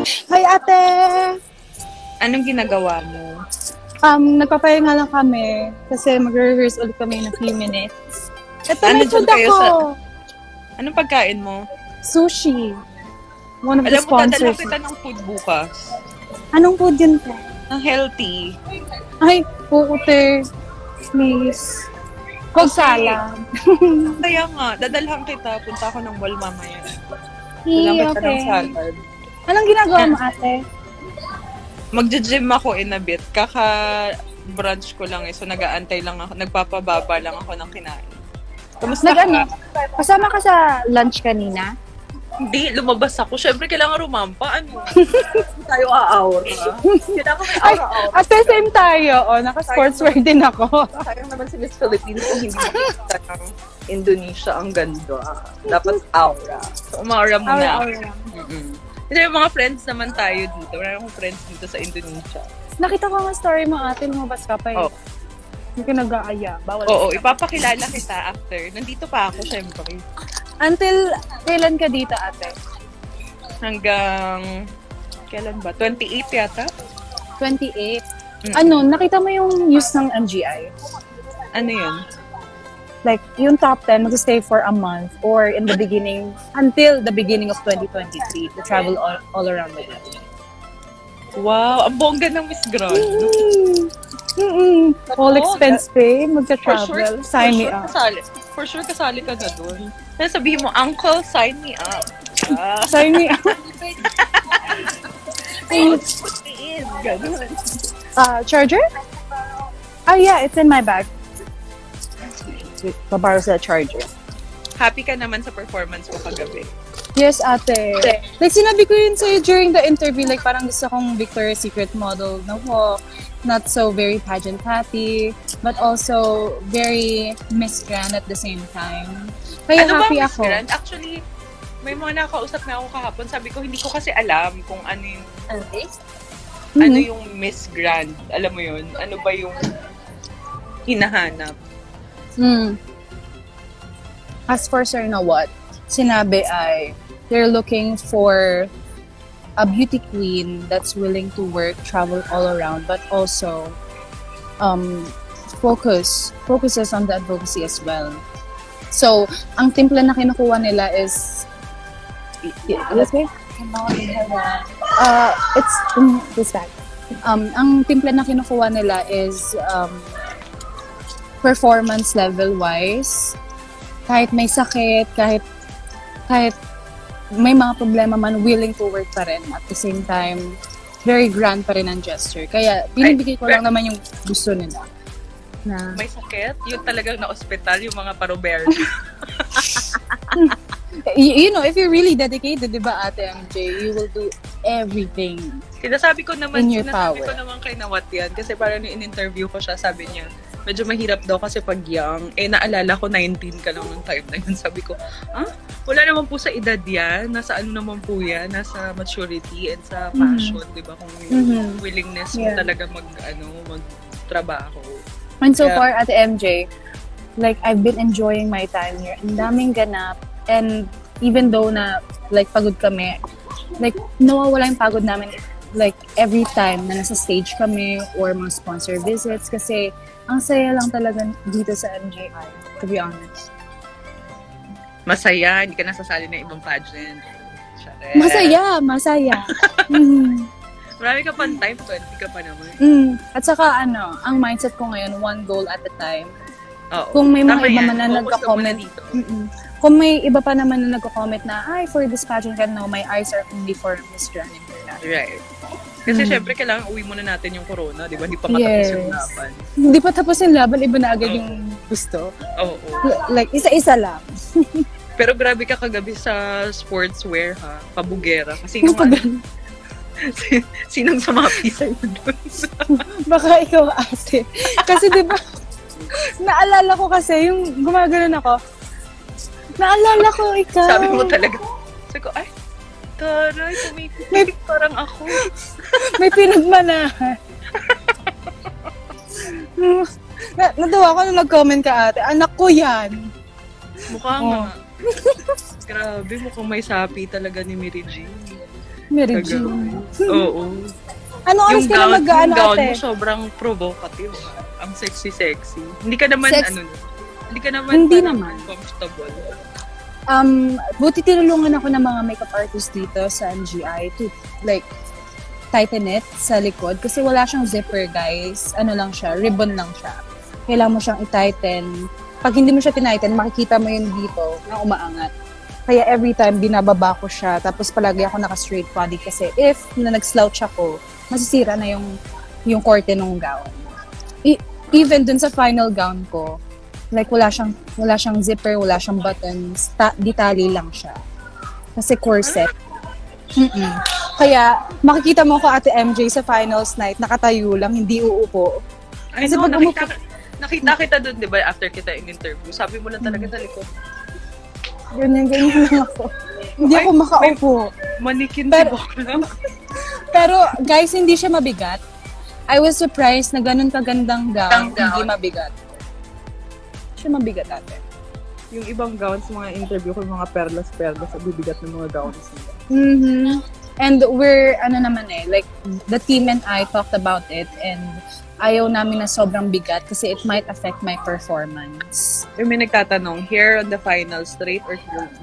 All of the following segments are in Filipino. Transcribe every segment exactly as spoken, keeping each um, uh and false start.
Hi, ate! Anong ginagawa mo? Um, nagpapahinga lang kami kasi magre-rehearse ulit kami in a few minutes. Ito, Ano may food dyan kayo ako! sa- Anong pagkain mo? Sushi. One of the Alam mo, dadala sponsors. kita ng food bukas. Anong food yun po? Ang healthy. Ay, po, ate. Please. Huwag salad. Kaya nga, dadalhan kita. Punta ako ng mall mamaya. Hey, Dadalhan kita ng okay. salad. Anong ginagawa mo, ate? Magja-gym ako in a bit. Kaka-brunch ko lang eh. So, nag-aantay lang ako. Nagpapababa lang ako ng kinain. Kamusta Nag-ano? ka? Kasama ka sa lunch kanina? Hindi, lumabas ako. Siyempre, kailangan rumampa. Ano? Tayo a-hour. Kailangan may Ay, hour-hour. at the same tayo. Oh, naka-sportswear din ako. Sayang naman si Miss Philippines kung hindi makikita ng Indonesia ang ganda. Dapat aura. So, umaura muna. Aura-aura. Mm-mm. Kasi yung mga friends naman tayo dito. Wala akong friends dito sa Indonesia. Nakita ko nga story mo, ate. Lumabas ka pa eh. Oh. Hindi ka nag-aaya. Bawal. Oo, ipapakilala kita after. Nandito pa ako, syempre. Until kailan ka dito, ate? Hanggang, kailan ba? twenty-eight yata? twenty-eight. Mm. Ano, nakita mo yung news ng M G I? Ano yun? Like, yung top ten, mag-stay for a month or in the beginning, until the beginning of twenty twenty-three to travel all, all around the world. Wow, ang bongga ng Miss Grand. Mm-mm. Mm-mm. All expense paid, magka-travel. For sure, Sign for me sure up. Kasali, for sure kasali ka na dun. Then sabihin mo, Uncle, sign me up. Ah. Sign me up. Ganun. Uh, charger? Ah, yeah, it's in my bag. Babaro sa charger. Happy ka naman sa performance ko kagabi. Yes, ate. Like, sinabi ko yun sa'yo during the interview, like, parang gusto kong Victoria's Secret model na walk. Not so very pageant happy, but also very Miss Grand at the same time. Kaya ano happy ba, Miss ako. Grand? Actually, may mga nakausap na ako kahapon. Sabi ko, hindi ko kasi alam kung ano yung, Mm-hmm. ano yung Miss Grand. Alam mo yun? Ano ba yung hinahanap? Mm. As for Sir na what, sinabi ay, they're looking for a beauty queen that's willing to work, travel all around, but also um, focus, focuses on the advocacy as well. So, ang timpla na kinukuha nila is, let's say, uh, it's in this bag. Um, ang timpla na kinukuha nila is um, performance level wise. Kahit may sakit, kahit kahit may mga problema man, willing to work pa rin. At the same time, very grand pa rin ang gesture. Kaya, binibigay ko lang naman yung gusto nila. Na, May sakit? Yung talagang na-hospital, yung mga paruber. you, you know, if you're really dedicated, di ba, Ate M J, you will do everything. Sinasabi ko naman, In your sinasabi power. ko naman kay Nawat yan. Kasi parang in-interview ko siya, sabi niya, medyo mahirap daw kasi pag young. Eh, naalala ko, nineteen ka lang ng time na yun. Sabi ko, ah, wala naman po sa edad yan. Nasa ano naman po yan. Nasa maturity and sa passion, mm-hmm. di ba? Kung yung Mm-hmm. willingness Yeah. mo talaga mag, ano, magtrabaho. And so Yeah. far, Ate M J, like, I've been enjoying my time here. Ang daming ganap. And even though na, like, pagod kami, like, nawawala yung pagod namin, like, every time na nasa stage kami or mga sponsor visits. Kasi, ang saya lang talaga dito sa M J I, to be honest. Masaya, hindi ka nasasali ng ibang pageant. Syare. Masaya, masaya. mm. Marami ka pang time, twenty ka pa naman. Mm. At saka, ano, ang mindset ko ngayon, one goal at a time. Oo. Kung may mga Tama iba yan. man na Focus ka nagka-comment, muna dito. mm-mm. Kung may iba pa naman na nagko-comment na, ay, for this pageant ka, no, my eyes are only for Miss Grand International. Right. Kasi Mm. syempre, kailangan uwi muna natin yung corona, di ba? Hindi pa matapos Yes. yung laban. Hindi pa tapos yung laban, iba na agad Oo. yung gusto. Oo. L- like, isa-isa lang. Pero grabe ka kagabi sa sportswear, ha? Pabugera. Kasi Yung nung ano, pag- sinong sumapi sa'yo dun? Baka ikaw, ate. Kasi di ba, naalala ko kasi, yung gumagano'n ako, naalala ko ikaw. Sabi mo talaga. Sabi ko, ay, taray, kumipig parang ako. May pinagmanahan. na, natuwa ako nung nag-comment ka, ate. Anak ko yan. Mukha Oh. nga. Grabe, mukhang may sapi talaga ni Mary Jean. Mary Kagabi. Jean. Oo. Ano oras Yung ka na gown, mag-ano yung gown ate? mo sobrang provocative. Ang sexy-sexy. Hindi ka naman, Sex- ano, hindi ka naman Hindi parang naman. comfortable. Um, buti tinulungan ako ng mga makeup artist dito sa M G I to like tighten it sa likod kasi wala siyang zipper, guys. Ano lang siya, ribbon lang siya. Kailangan mo siyang i-tighten. Pag hindi mo siya tinighten, makikita mo yun dito na umaangat. Kaya every time binababa ko siya, tapos palagi ako naka-straight body kasi if na nag-slouch ako, masisira na yung yung korte ng gown. E- even dun sa final gown ko, like wala siyang wala siyang zipper, wala siyang buttons, ta- ditali lang siya. Kasi corset. Mm-mm. Kaya makikita mo ko Ate M J sa finals night, nakatayo lang, hindi uupo. I Kasi know, pag nakita, umupo- nakita kita doon, di ba, after kita in-interview. Sabi mo lang talaga sa likod, Ganyan, ganyan lang ako. Hindi ako Ay, makaupo. manikin Pero- si Bakla. Pero guys, hindi siya mabigat. I was surprised na ganun kagandang gown, Ang gown. hindi mabigat. Siya mabigat ate. Yung ibang gowns, mga interview ko, yung mga perlas-perlas sa bibigat ng mga gowns nila. Mm-hmm. And we're, ano naman eh, like, the team and I talked about it and ayaw namin na sobrang bigat kasi it might affect my performance. Yung may nagtatanong, hair on the final, straight or curly?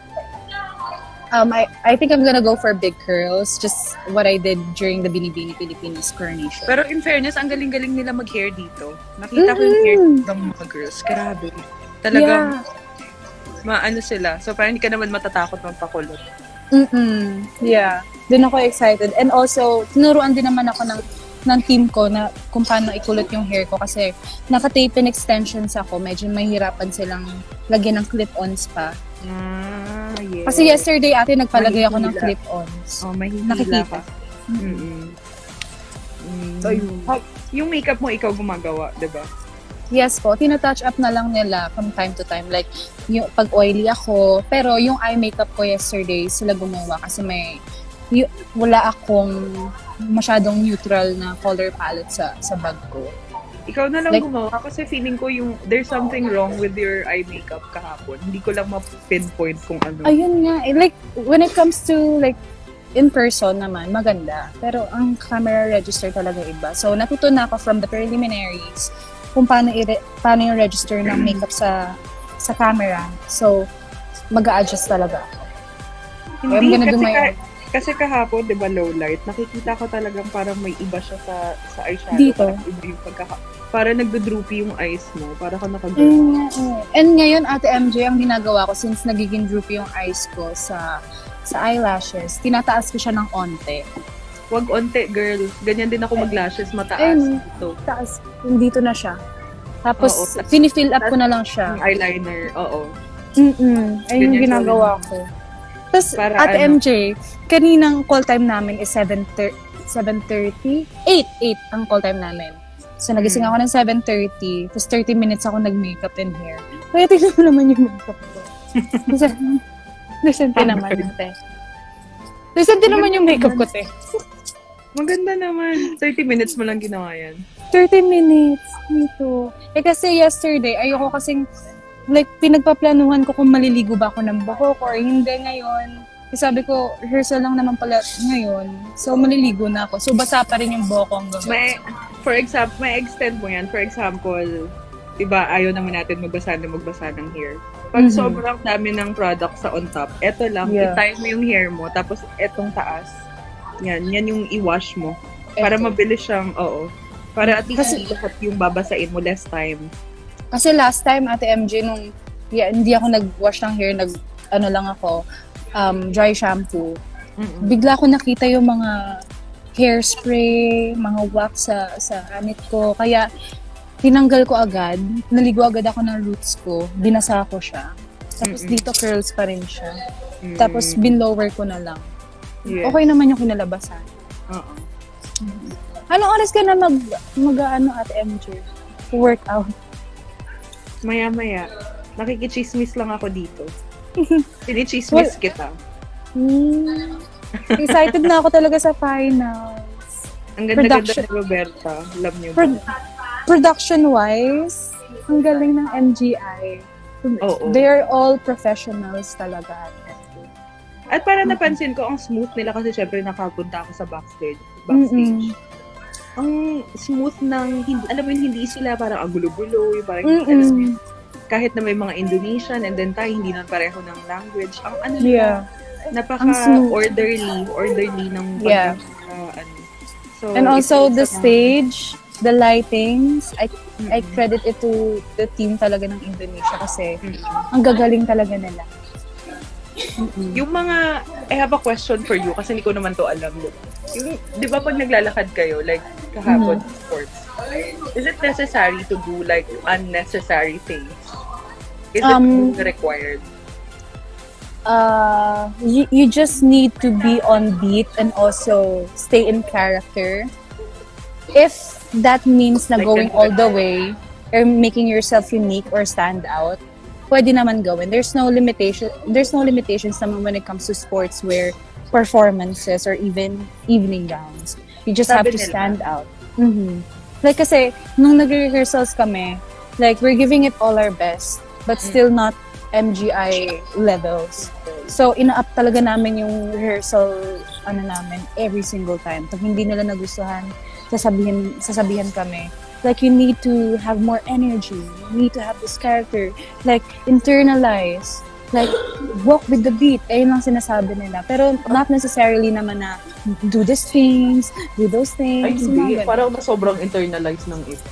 Um, I, I think I'm gonna go for big curls, just what I did during the Binibini Pilipinas coronation. Pero in fairness, ang galing-galing nila mag-hair dito. Nakita ko yung hair Mm-hmm. ng mga girls. Grabe. Talagang, Yeah. maano sila. So, parang hindi ka naman matatakot magpakulot. Mm-mm. Yeah. Doon ako excited. And also, tinuruan din naman ako ng ng team ko na kung paano ikulot yung hair ko kasi naka-tape and extensions ako. Medyo mahirapan silang lagyan ng clip-ons pa. Ah, yes. Kasi yesterday, ate, nagpalagay ako ng Mahihila. clip-ons. Oh, mahihila Nakikita. ka. Mm-mm. Mm. So, yun. Oh, yung makeup mo, ikaw gumagawa, di ba? Yes po, tina-touch up na lang nila from time to time. Like, yung pag oily ako, pero yung eye makeup ko yesterday, sila gumawa kasi may, y- wala akong masyadong neutral na color palette sa sa bag ko. Ikaw na lang Like- gumawa kasi feeling ko yung there's something wrong with your eye makeup kahapon. Hindi ko lang ma-pinpoint kung ano. Ayun nga, eh, like, when it comes to, like, in person naman, maganda. Pero ang camera register talaga iba. So, natuto na ako from the preliminaries kung paano, i- paano yung register ng makeup sa sa camera. So, mag-a-adjust talaga ako. I'm Hindi, gonna do kasi, my ka- own. kasi kahapon, di ba, low light, nakikita ko talagang parang may iba siya sa sa eyeshadow. Dito. Parang iba yung pagkaka- Parang nagdo-droopy yung eyes mo. Para ka naka Ayun nga, eh. And ngayon, Ate M J, ang ginagawa ko since nagiging droopy yung eyes ko sa sa eyelashes, tinataas ko siya ng onte. Wag onte, girl. Ganyan din ako mag-lashes, mataas. Ayun. Ito. Taas, dito na siya. Tapos, Oo, tas- finifill up ko na lang siya. Yung eyeliner, oo. Mm-mm. Ayun yung Ganyan ginagawa ko. Tapos, Para Ate ano? M J, kaninang call time namin is seven thirty? eight, eight ang call time namin. So, nagising Mm. ako ng seven thirty, tapos thirty minutes ako nag-makeup and hair. Kaya tignan mo naman yung makeup ko. Decente naman, ate. Decente naman yung makeup ko, te. Maganda naman. thirty minutes mo lang ginawa yan. thirty minutes. Dito. Eh kasi yesterday, ayoko kasing, like, pinagpaplanuhan ko kung maliligo ba ako ng buhok or hindi ngayon. Kasi sabi ko, rehearsal lang naman pala ngayon. So, maliligo na ako. So, basa pa rin yung buhok ko hanggang May, for example, may extend mo yan. For example, diba, ayaw naman natin magbasa na magbasa ng hair. Pag Mhm. sobrang dami ng product sa on top, eto lang, Yeah. i-tie mo yung hair mo, tapos etong taas. Yan, yan yung i-wash mo. Para Eto. mabilis siyang, oo. Para at least Kasi- lahat yung babasain mo, less time. Kasi last time, Ate M J, nung yeah, hindi ako nag-wash ng hair, nag, ano lang ako, um, dry shampoo. Mm-mm. Bigla ko nakita yung mga hairspray, mga wax sa, sa anit ko. Kaya, tinanggal ko agad. Naligo agad ako ng roots ko. Binasa ko siya. Tapos Mm-mm. dito curls pa rin siya. Mm. Tapos binlower ko na lang. Yes. Okay naman yung kinalabasan. Oo. Anong oras ka na mag, mag ano, Ate M J? Workout. Maya-maya. Nakikichismis lang ako dito. Sinichismis Well- kita. Hmm. Excited na ako talaga sa finals. Ang ganda-ganda Production. ni Roberta. Love niyo ba? Pro- production-wise, ang galing ng M G I. Oo. They're all professionals talaga. At para napansin ko, ang smooth nila kasi syempre nakapunta ako sa backstage. backstage. Mm-mm. Ang smooth ng, hindi, alam mo yun, hindi sila parang ang gulo-gulo, yung parang Mm-mm. alam mo yun, kahit na may mga Indonesian and then tayo hindi naman pareho ng language. Ang ano nila, Yeah. Ang smooth. napaka-orderly, orderly ng pag Yeah. uh, ano. So, And also it's- the it's a- stage, the lightings, I I Mm-mm. credit it to the team talaga ng Indonesia kasi Mm-mm. ang gagaling talaga nila. Yung mga, I have a question for you kasi hindi ko naman to alam. Yung, di ba pag naglalakad kayo, like kahapon, sports, is it necessary to do like unnecessary things? Is Um, it required? Uh, you, you just need to be on beat and also stay in character. If that means na Like going the- all the way or making yourself unique or stand out, pwede naman gawin. There's no limitation. There's no limitations naman when it comes to sports where performances or even evening gowns. You just have Sabi to nila. stand out. Mhm. Like kasi, nung nag-rehearsals kami, like we're giving it all our best, but still not M G I levels. So, ina-up talaga namin yung rehearsal ano namin every single time. Pag hindi nila nagustuhan, sasabihin, sasabihan kami. Like, you need to have more energy. You need to have this character. Like, internalize. Like, walk with the beat. Ayun lang sinasabi nila. Pero not necessarily naman na do these things, do those things. Ay, hindi. mga ganun. Parang na sobrang internalize ng iba.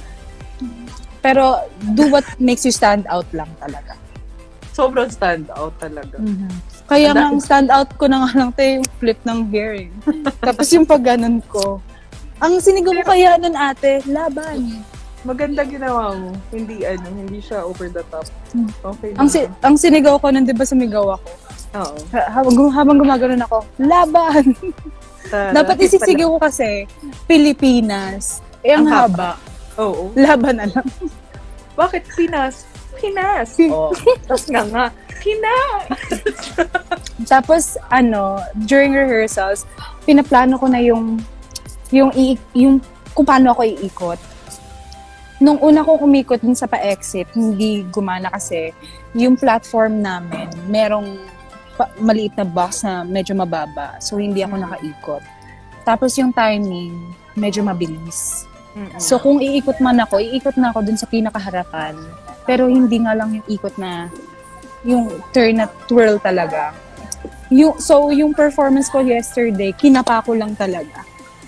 Pero do what makes you stand out lang talaga. Sobrang stand out talaga. Kaya Ang nga, dami- ang stand out ko na nga lang tayo yung flip ng hair eh. Tapos yung pag ganun ko. Ang sinigaw mo kaya nun ate, laban. Maganda ginawa mo. Hindi ano, hindi siya over the top. Okay. Ang, si- ang sinigaw ko nun, di ba sumigaw ako? Oo. Ha- Habang, gum- habang gumagano'n ako, laban! Tara. Dapat isisigaw ko kasi, Pilipinas. Eh, ang, Ang haba. Oo. Laban na lang. Bakit Pinas? Pinas! Oh. Tapos nga nga, Pinas! Tapos, ano, during rehearsals, pinaplano ko na yung, yung, i- yung kung paano ako iikot. Nung una ko umikot dun sa pa-exit, hindi gumana kasi yung platform namin, merong pa- maliit na box na medyo mababa. So, hindi ako nakaikot. Tapos yung timing, medyo mabilis. So, kung iikot man ako, iikot na ako dun sa pinakaharapan. Pero hindi nga lang yung ikot na, yung turn na twirl talaga. Yung, so, yung performance ko yesterday, kinapa ko lang talaga.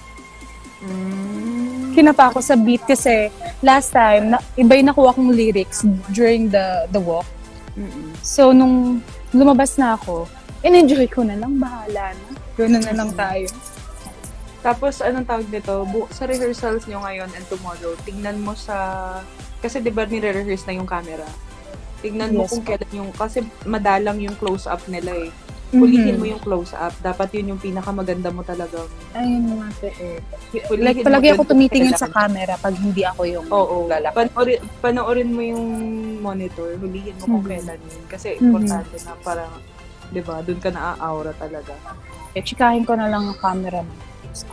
Mm. Kinapa ko sa beat kasi last time, na, iba yung nakuha kong lyrics during the the walk. Mm-mm. So, nung lumabas na ako, in-enjoy ko na lang, bahala na. Gano'n na lang tayo. Tapos, anong tawag nito? Bu- sa rehearsals nyo ngayon and tomorrow, tingnan mo sa... Kasi di ba nire-rehearse na yung camera? Tingnan mo Yes. kung kailan yung... Kasi madalang yung close-up nila eh. Pulihin mo yung close-up. Dapat yun yung pinakamaganda mo talagang... Ayun nga po eh. Pulihin Like, mo palagi dun ako kung tumitingin kailan. sa camera pag hindi ako yung Oo. lalakad. Panoorin, panoorin mo yung monitor. Hulihin mo kung Mhm. kailan yun. Kasi Mhm. importante na parang... Di ba? Doon ka na-aura talaga. Eh, chikahin ko na lang ang camera mo.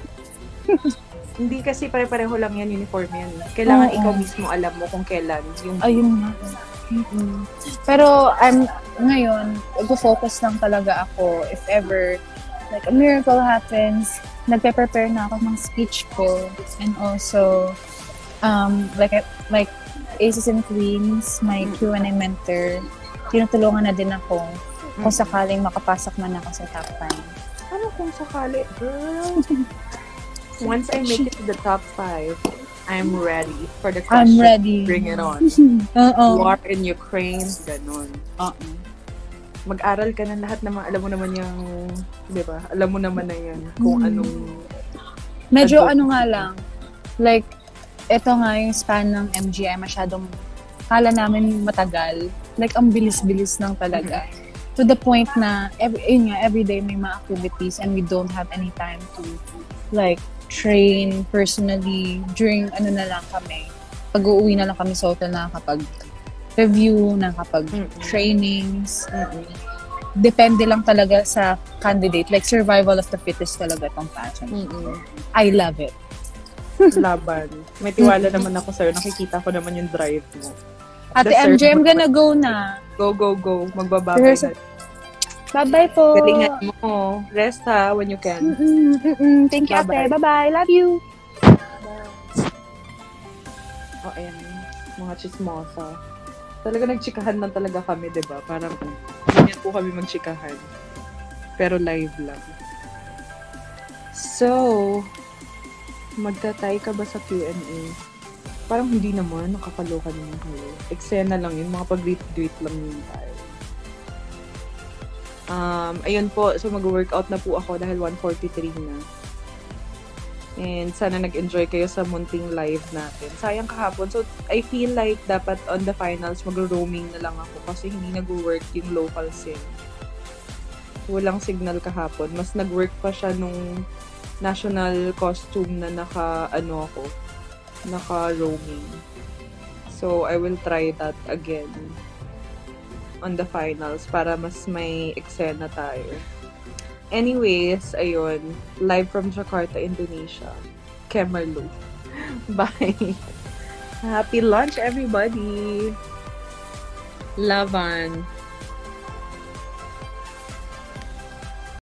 Hindi kasi pare-pareho lang yan, uniform yan. Kailangan Oo. ikaw mismo alam mo kung kailan. Yung Ayun nga. Mm-mm. Pero, I'm, ngayon, nag-focus lang talaga ako if ever, like, a miracle happens, nagpe-prepare na ako ng speech ko. And also, um, like, like, Aces and Queens, my Q and A mentor, tinutulungan na din ako kung sakaling makapasok man ako sa top five. ano kung sakali? Girl. Once I make it to the top five, I'm ready for the question. I'm ready. Bring it on. Oo. War in Ukraine, ganun. Oo. Mag-aral ka na lahat naman, alam mo naman yung, di ba? Alam mo naman na yan kung Mm. anong... Medyo Adult. ano nga lang, like, eto nga yung span ng M G I, masyadong, kala namin matagal. Like, ang bilis-bilis lang talaga. To the point na, every, yun nga, everyday may mga activities and we don't have any time to, like, train personally during, ano na lang kami. Pag-uwi na lang kami sa hotel na kapag review, na kapag Mm-mm. trainings. Mm-mm. Depende lang talaga sa candidate. Like, survival of the fittest talaga tong pageant. Mm-mm. I love it. Laban. May tiwala naman ako sa'yo. Nakikita ko naman yung drive mo. Ate Deserve M J, I'm mo. gonna go na. Go, go, go. Magbababay Rehearsal. na. Bye-bye po. Galingan mo. Rest ha, when you can. Mm-mm, mm-mm. Thank you, Bye-bye. ate. Bye-bye. Love you. Oh, ayan. Mga chismosa. Talaga nagchikahan lang talaga kami, di ba? Parang, ganyan po kami magchikahan. Pero live lang. So, magtatay ka ba sa Q and A? Parang hindi naman. Nakakaloka naman kayo. Eksena lang yun. Mga pag-greet-greet lang yun tayo. Um, ayun po. So, mag-workout na po ako dahil one forty-three na. And sana nag-enjoy kayo sa munting live natin. Sayang kahapon. So, I feel like dapat on the finals, mag-roaming na lang ako kasi hindi nag-work yung local sim. Walang signal kahapon. Mas nag-work pa siya nung national costume na naka, ano ako, naka-roaming. So, I will try that again on the finals para mas may eksena tayo. Anyways, ayun. Live from Jakarta, Indonesia. Kemerlu. Bye. Happy lunch, everybody. Lavan.